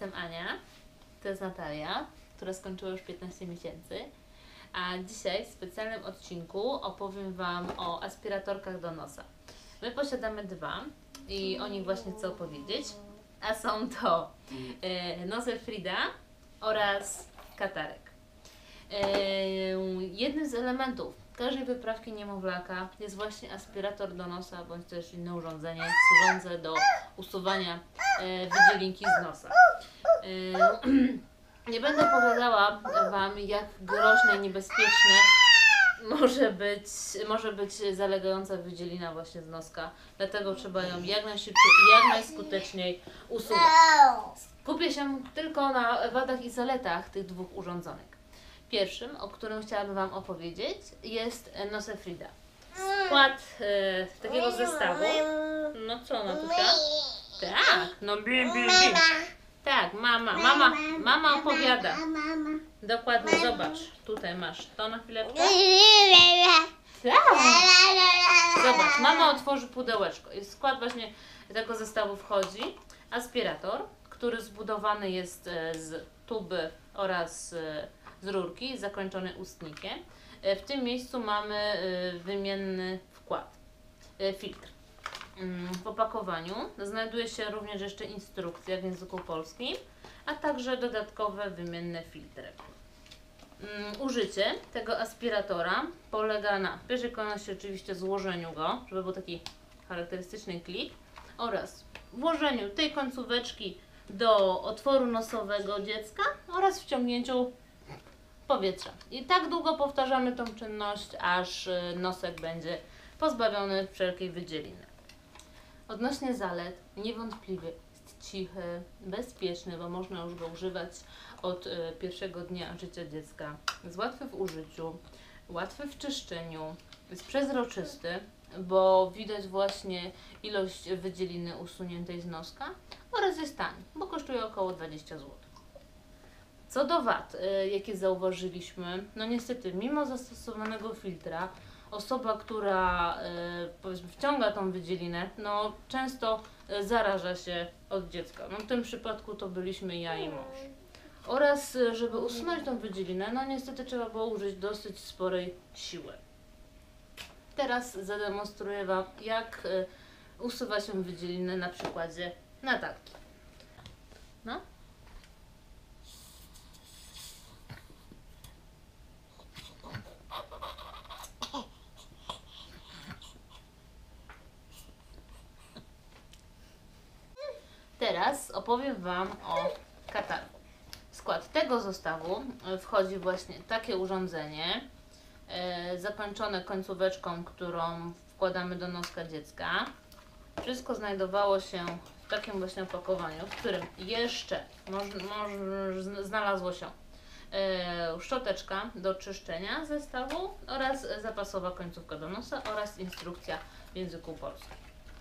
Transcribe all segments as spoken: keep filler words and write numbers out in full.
jestem Ania, to jest Natalia, która skończyła już piętnaście miesięcy, a dzisiaj w specjalnym odcinku opowiem Wam o aspiratorkach do nosa. My posiadamy dwa i o nich właśnie chcę opowiedzieć, a są to e, Nosefrida oraz Katarek. E, jednym z elementów każdej wyprawki niemowlaka jest właśnie aspirator do nosa, bądź też inne urządzenie służące do usuwania e, wydzielinki z nosa. E, nie będę opowiadała Wam, jak groźne i niebezpieczne może być, może być zalegająca wydzielina właśnie z noska, dlatego trzeba ją jak najszybciej i jak najskuteczniej usuwać. Skupię się tylko na wadach i zaletach tych dwóch urządzonek. Pierwszym, o którym chciałabym Wam opowiedzieć, jest Nosefrida. Skład e, takiego zestawu. No co, Natusia? Tak, no bim, bim, bim. Tak, mama, mama, mama opowiada. Dokładnie, zobacz. Tutaj masz to na chwileczkę. Tak. Zobacz, mama otworzy pudełeczko. Jest skład właśnie tego zestawu wchodzi aspirator, który zbudowany jest z tuby oraz z rurki, zakończony ustnikiem. W tym miejscu mamy wymienny wkład, filtr. W opakowaniu znajduje się również jeszcze instrukcja w języku polskim, a także dodatkowe wymienne filtry. Użycie tego aspiratora polega na w pierwszej kolejności oczywiście złożeniu go, żeby był taki charakterystyczny klik, oraz włożeniu tej końcóweczki do otworu nosowego dziecka oraz wciągnięciu powietrza. I tak długo powtarzamy tą czynność, aż nosek będzie pozbawiony wszelkiej wydzieliny. Odnośnie zalet, niewątpliwie jest cichy, bezpieczny, bo można już go używać od y, pierwszego dnia życia dziecka. Jest łatwy w użyciu, łatwy w czyszczeniu, jest przezroczysty, bo widać właśnie ilość wydzieliny usuniętej z noska, oraz jest tani, bo kosztuje około dwadzieścia złotych. Co do wad, y, jakie zauważyliśmy, no niestety mimo zastosowanego filtra, osoba, która y, powiedzmy wciąga tą wydzielinę, no często y, zaraża się od dziecka. No w tym przypadku to byliśmy ja i mąż. Oraz y, żeby usunąć tą wydzielinę, no niestety trzeba było użyć dosyć sporej siły. Teraz zademonstruję Wam, jak y, usuwa się wydzielinę na przykładzie Natalki. No. Teraz opowiem Wam o Katarku. W skład tego zestawu wchodzi właśnie takie urządzenie e, zakończone końcóweczką, którą wkładamy do noska dziecka. Wszystko znajdowało się w takim właśnie opakowaniu, w którym jeszcze moż, moż, znalazło się e, szczoteczka do czyszczenia zestawu oraz zapasowa końcówka do nosa oraz instrukcja w języku polskim.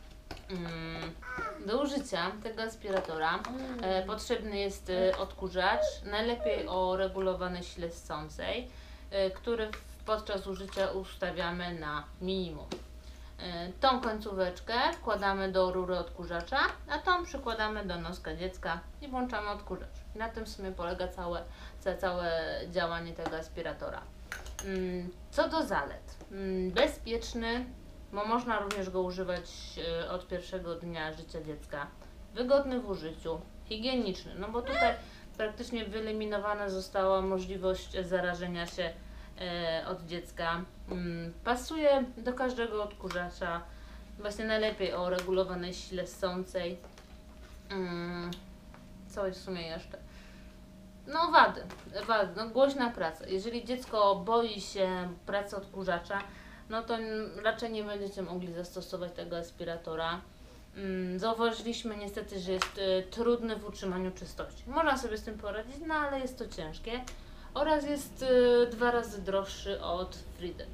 Do użycia tego aspiratora e, potrzebny jest e, odkurzacz, najlepiej o regulowanej sile ssącej, e, który w, podczas użycia ustawiamy na minimum. E, tą końcóweczkę wkładamy do rury odkurzacza, a tą przykładamy do noska dziecka i włączamy odkurzacz. I na tym w sumie polega całe, całe, całe działanie tego aspiratora. Mm, co do zalet. Mm, bezpieczny, bo można również go używać y, od pierwszego dnia życia dziecka. Wygodny w użyciu, higieniczny, no bo tutaj praktycznie wyeliminowana została możliwość zarażenia się y, od dziecka. Mm, pasuje do każdego odkurzacza, właśnie najlepiej o regulowanej sile ssącej. Mm, co jest w sumie jeszcze? No wady, wady, no głośna praca. Jeżeli dziecko boi się pracy odkurzacza, no to raczej nie będziecie mogli zastosować tego aspiratora. Zauważyliśmy niestety, że jest y, trudny w utrzymaniu czystości. Można sobie z tym poradzić, no ale jest to ciężkie. Oraz jest y, dwa razy droższy od Fridy.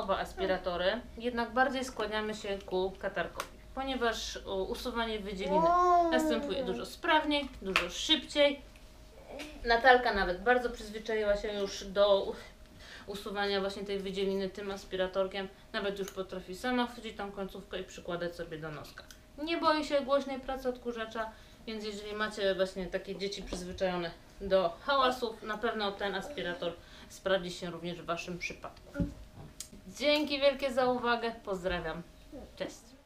oba aspiratory, jednak bardziej skłaniamy się ku katarkowi, ponieważ u, usuwanie wydzieliny następuje dużo sprawniej, dużo szybciej. Natalka nawet bardzo przyzwyczaiła się już do usuwania właśnie tej wydzieliny tym aspiratorkiem. Nawet już potrafi sama chwycić tą końcówkę i przykładać sobie do noska. Nie boi się głośnej pracy odkurzacza, więc jeżeli macie właśnie takie dzieci przyzwyczajone do hałasów, na pewno ten aspirator sprawdzi się również w Waszym przypadku. Dzięki wielkie za uwagę, pozdrawiam, cześć!